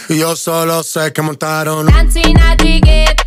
Io solo sé che montaron Dancing at the gate.